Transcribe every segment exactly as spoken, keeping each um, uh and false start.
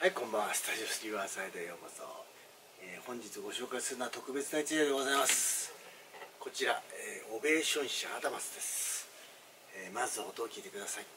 はい、こんばんは。スタジオスリバーサイドへようこそ。えー、本日ご紹介するのは特別な一例でございます。こちら、えー、オベーション社アダマスです。えー、まず音を聞いてください。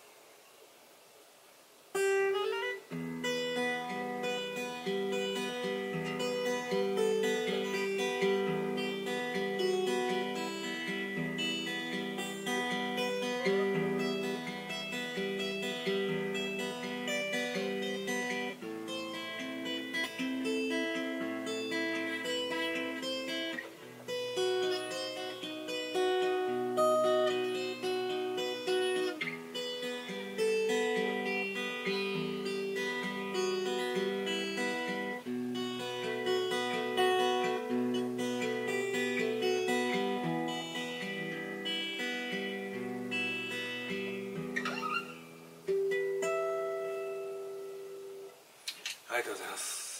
ありがとうございます。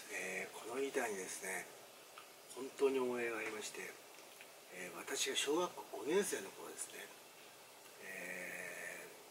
えー、このギターにですね、本当に思い入れがありまして、えー、私が小学校ごねん生の頃ですね、えー、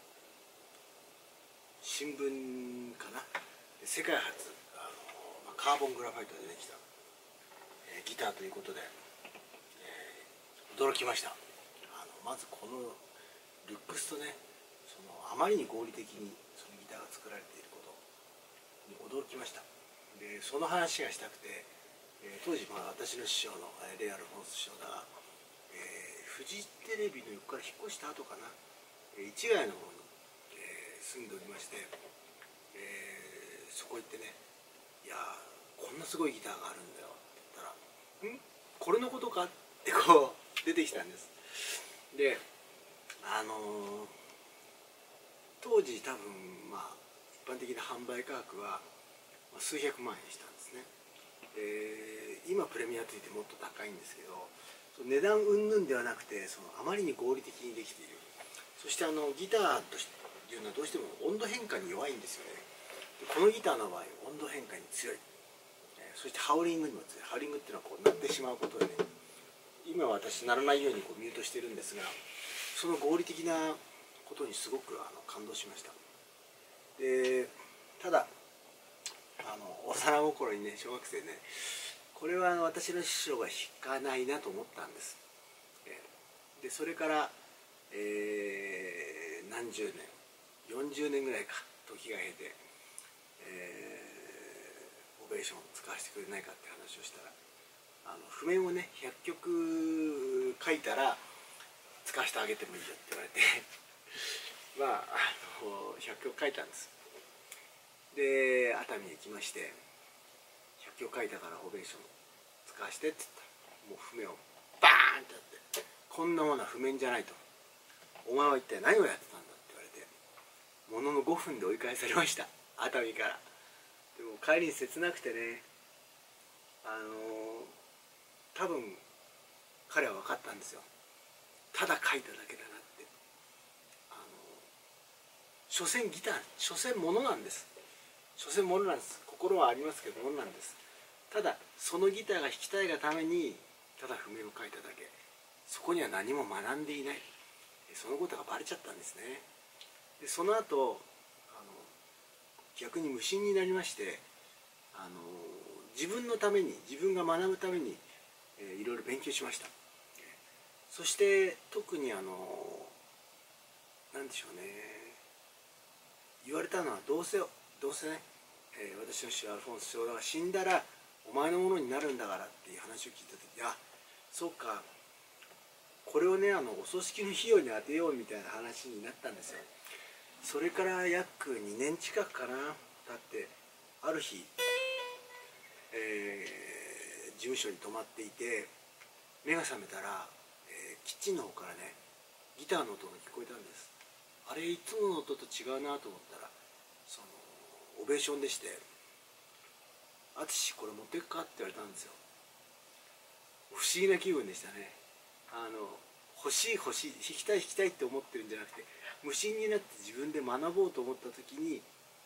新聞かな、世界初あの、まあ、カーボングラファイトでできた、えー、ギターということで、えー、驚きました。あのまずこのルックスとね、そのあまりに合理的にそのギターが作られていることに驚きました。でその話がしたくて、えー、当時まあ私の師匠の、えー、レイ・アルフォンス師匠だが、えー、フジテレビの横から引っ越した後かな、えー、市ヶ谷の方に、えー、住んでおりまして、えー、そこ行ってね、いやーこんなすごいギターがあるんだよって言ったら、んこれのことかってこう出てきたんです。であのー、当時多分まあ一般的な販売価格は数百万円したんですね。で今プレミアついてもっと高いんですけど、値段云々ではなくて、そのあまりに合理的にできている。そしてあのギターというのはどうしても温度変化に弱いんですよね。このギターの場合温度変化に強い、そしてハウリングにも強い。ハウリングっていうのはこう鳴ってしまうことでね、今は私鳴らないようにこうミュートしてるんですが、その合理的なことにすごくあの感動しました。でただあの幼心にね、小学生ね、これは私の師匠が弾かないなと思ったんです。でそれから、えー、何十年よんじゅうねんぐらいか時が経て、えー、オベーション使わせてくれないかって話をしたら、あの譜面をねひゃっきょく書いたら使わせてあげてもいいよって言われてまああのひゃっきょく書いたんです。で熱海へ行きまして、ひゃっきょく書いたからオベーション使わせてって言ったら、もう譜面をバーンってやって、こんなものは譜面じゃないと、お前は一体何をやってたんだって言われて、もののごふんで追い返されました、熱海から。でも帰りに切なくてね、あのー、多分彼は分かったんですよ。ただ書いただけだなって。あのー、所詮ギター、所詮ものなんです。所詮ものなんです。心はありますけどものなんです。ただそのギターが弾きたいがためにただ譜面を書いただけ、そこには何も学んでいない、そのことがバレちゃったんですね。でその後あの逆に無心になりまして、あの自分のために、自分が学ぶために、えー、いろいろ勉強しました。そして特にあのなんでしょうね、言われたのは、どうせどうせね、えー、私の師匠アルフォンス師匠が死んだらお前のものになるんだからっていう話を聞いた時、あ、そうか、これをねあのお葬式の費用に当てようみたいな話になったんですよ。それから約にねん近くかな経って、ある日、えー、事務所に泊まっていて目が覚めたら、えー、キッチンの方からねギターの音が聞こえたんです。あれ、いつもの音と違うなと思ったら、そのオベーションでして、あつしこれ持ってくかって言われたんですよ。不思議な気分でしたね。あの欲しい欲しい、弾きたい弾きたいって思ってるんじゃなくて、無心になって自分で学ぼうと思った時に、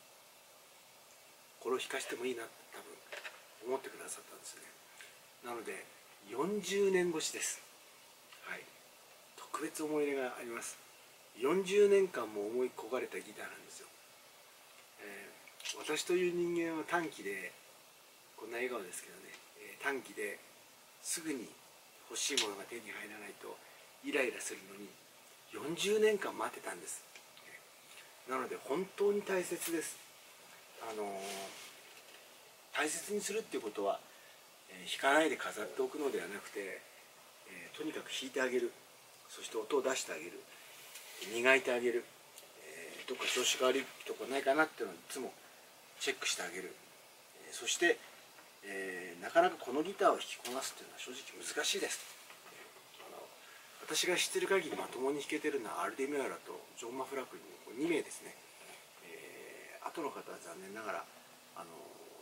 これを弾かしてもいいなって多分思ってくださったんですね。なのでよんじゅうねんごしです。はい、特別思い入れがあります。よんじゅうねんかんも思い焦がれたギターなんですよ。え私という人間は短期で、こんな笑顔ですけどね、えー、短期ですぐに欲しいものが手に入らないとイライラするのによんじゅうねんかん待ってたんです。なので本当に大切です。あのー、大切にするっていうことは、えー、弾かないで飾っておくのではなくて、えー、とにかく弾いてあげる、そして音を出してあげる、磨いてあげる、えー、どっか調子が悪いとこないかなっていうのをいつもチェックしてあげる、えー、そして、えー、なかなかこのギターを弾きこなすっていうのは正直難しいです。あの私が知ってる限りまともに弾けてるのはアルディメアラとジョン・マフラクリンのにめいですね。えー、後の方は残念ながら、あの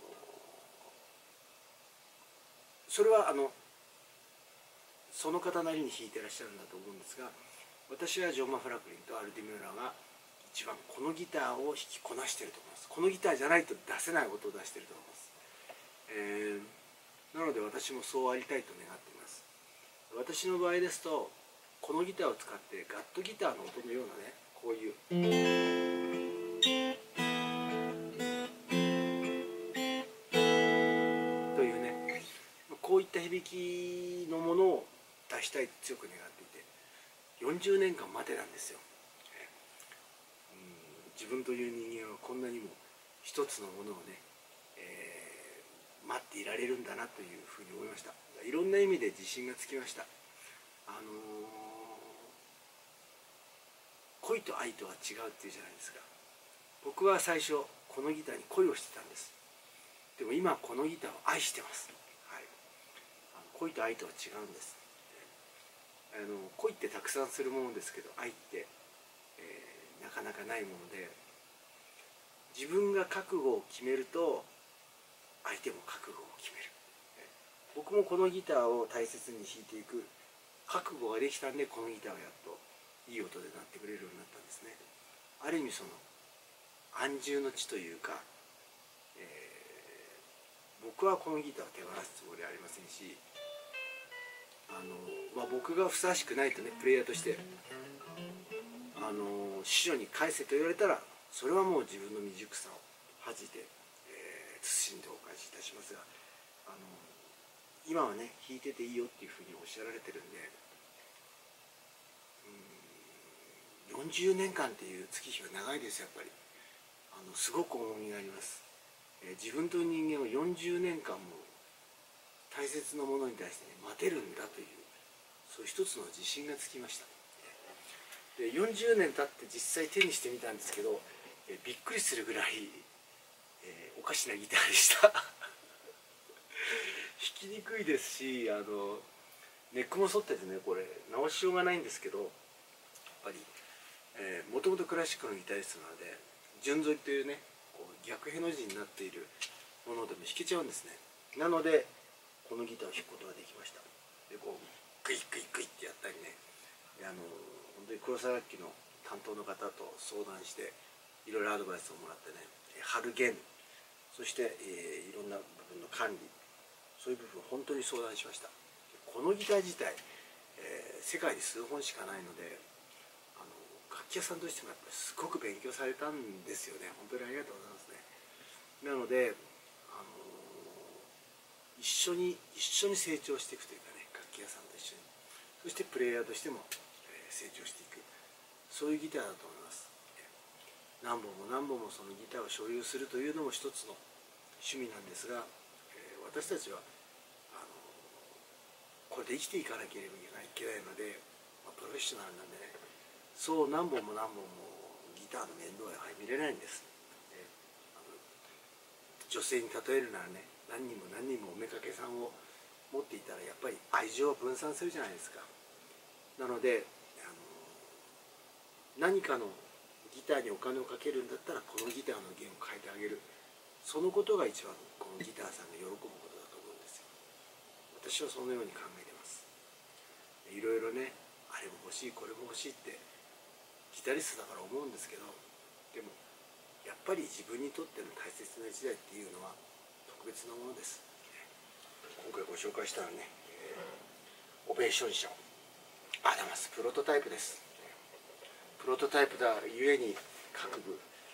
それはあのその方なりに弾いてらっしゃるんだと思うんですが、私はジョン・マフラクリンとアルディメアラが一番このギターを弾きこなしていると思います。このギターじゃないと出せない音を出していると思います。えー、なので私もそうありたいと願っています。私の場合ですと、このギターを使ってガットギターの音のようなね、こういうというね、こういった響きのものを出したいと強く願っていて、よんじゅうねんかん待てなんですよ。うん、自分という人間はこんなにも一つのものをね、えー、待っていられるんだなというふうに思いました。いろんな意味で自信がつきました。あのー、恋と愛とは違うっていうじゃないですか。僕は最初このギターに恋をしてたんです。でも今このギターを愛してます。はい、あの恋と愛とは違うんです。あの恋ってたくさんするものですけど、愛って、えー、なかなかないもので、自分が覚悟を決めると相手も覚悟を決める。僕もこのギターを大切に弾いていく覚悟ができたんで、このギターがやっといい音で鳴ってくれるようになったんですね。ある意味その安住の地というか、えー、僕はこのギターを手放すつもりはありませんし、あの、まあ、僕がふさわしくないとね、プレイヤーとしてあの師匠に返せと言われたら、それはもう自分の未熟さを恥じて、えー、慎んでお返しいたしますが、あの今はね、弾いてていいよっていうふうにおっしゃられてるんで、うん、よんじゅうねんかんっていう月日は長いです。やっぱりあのすごく重みがあります。えー、自分という人間はよんじゅうねんかんも大切なものに対して、ね、待てるんだという、そういう一つの自信がつきました。でよんじゅうねん経って実際手にしてみたんですけど、えー、びっくりするぐらい、えー、おかしなギターでした弾きにくいですし、あのネックも反っててね、これ直しようがないんですけど、やっぱりもともとクラシックのギタリストなので、順反りというね、こう逆への字になっているものでも弾けちゃうんですね。なのでこのギターを弾くことができました。でこうグイグイグイってやったりね、であの本当に黒沢楽器の担当の方と相談していろいろアドバイスをもらってね、張る弦、そして、えー、いろんな部分の管理、そういう部分を本当に相談しました。このギター自体、えー、世界に数本しかないので、あの楽器屋さんとしてもやっぱりすごく勉強されたんですよね。本当にありがとうございますね。なので、あの一緒に一緒に成長していくというかね、楽器屋さんと一緒に、そしてプレイヤーとしても、えー、成長していく、そういうギターだと思います。何本も何本もそのギターを所有するというのも一つの趣味なんですが、えー、私たちはあのこれで生きていかなければいけないので、まあ、プロフェッショナルなんでね、そう何本も何本もギターの面倒は見れないんです。であの女性に例えるならね、何人も何人もおめかけさんを持っていたらやっぱり愛情を分散するじゃないですか。なのであの何かのギターにお金をかけるんだったらこのギターの弦を変えてあげる、そのことが一番このギターさんが喜ぶことだと思うんですよ。私はそのように考えてます。いろいろね、あれも欲しいこれも欲しいってギタリストだから思うんですけど、でもやっぱり自分にとっての大切な一台っていうのは特別なものです。今回ご紹介したのはね、オベーション社アダマスプロトタイプです。プロトタイプだゆえに各部不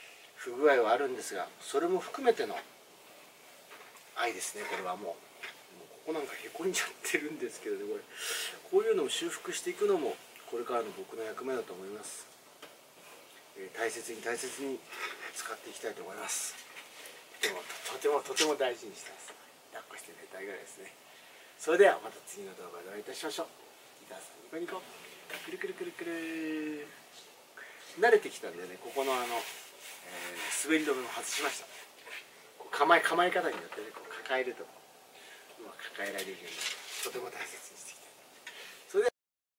不具合はあるんですが、それも含めての愛ですね。これはもう、もうここなんかへこんじゃってるんですけどね、これこういうのを修復していくのもこれからの僕の役目だと思います。えー、大切に大切に使っていきたいと思います。とてもとてもとても大事にしてます。抱っこして寝たいぐらいですね。それではまた次の動画でお会いいたしましょう。ギターさんニコニコくるくるくるくる。慣れてきたんでね、ここのあの、えー、滑り止めも外しました。こう構え構え方によってね、こう抱えるとうまく抱えられるようにとても大切にしてきます。